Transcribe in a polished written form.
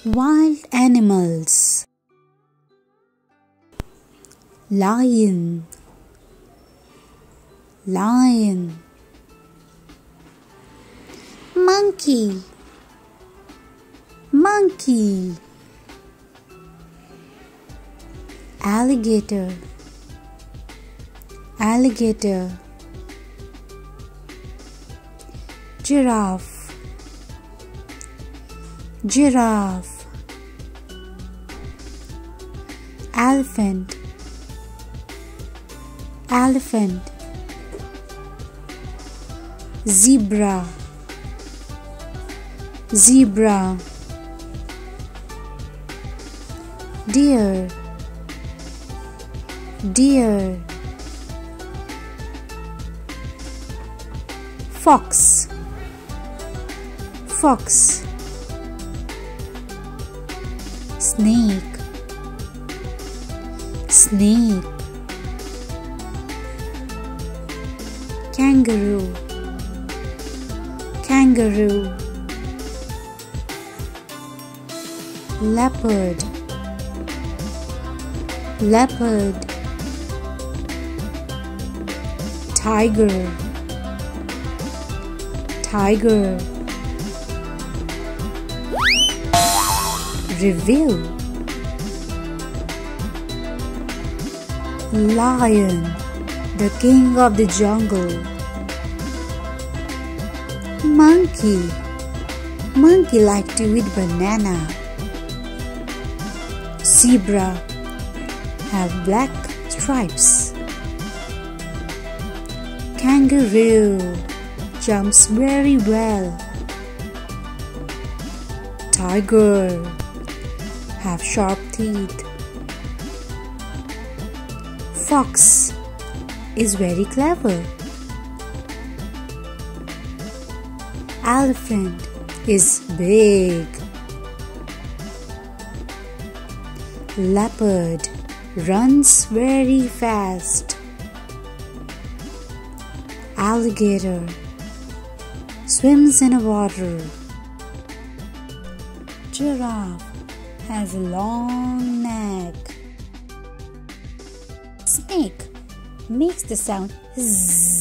Wild animals. Lion, lion. Monkey, monkey. Alligator, alligator. Giraffe, giraffe. Elephant, elephant. Zebra, zebra. Deer, deer. Fox, fox. Snake, snake. Kangaroo, kangaroo. Leopard, leopard. Tiger, tiger. Review. Lion, the king of the jungle. Monkey, monkey like to eat banana. Zebra have black stripes. Kangaroo jumps very well. Tiger have sharp teeth. Fox is very clever. Elephant is big. Leopard runs very fast. Alligator swims in water. Giraffe has a long neck. Snake makes the sound zzz.